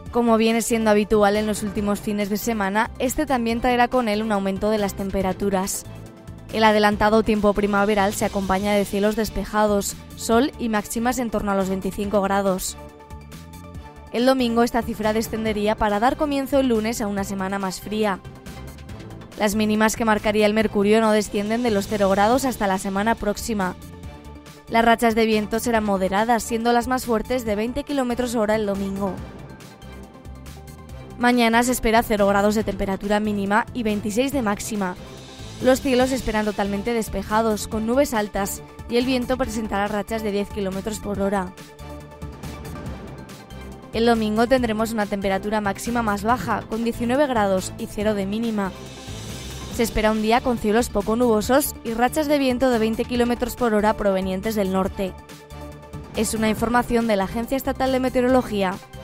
Como viene siendo habitual en los últimos fines de semana, este también traerá con él un aumento de las temperaturas. El adelantado tiempo primaveral se acompaña de cielos despejados, sol y máximas en torno a los 25 grados. El domingo esta cifra descendería para dar comienzo el lunes a una semana más fría. Las mínimas que marcaría el mercurio no descienden de los 0 grados hasta la semana próxima. Las rachas de viento serán moderadas, siendo las más fuertes de 20 km/h el domingo. Mañana se espera 0 grados de temperatura mínima y 26 de máxima. Los cielos se esperan totalmente despejados, con nubes altas, y el viento presentará rachas de 10 km/h. El domingo tendremos una temperatura máxima más baja, con 19 grados y 0 de mínima. Se espera un día con cielos poco nubosos y rachas de viento de 20 km/h provenientes del norte. Es una información de la Agencia Estatal de Meteorología.